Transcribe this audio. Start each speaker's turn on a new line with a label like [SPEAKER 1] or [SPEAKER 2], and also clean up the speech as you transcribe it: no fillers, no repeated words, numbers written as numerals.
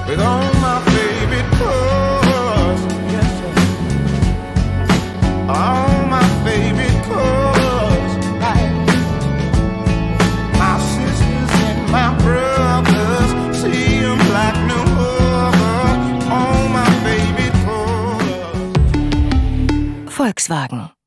[SPEAKER 1] with all my favorite colors. Yes, sir. All my favorite colors. My sisters and my brothers see 'em like no other. All my favorite colors.
[SPEAKER 2] Volkswagen.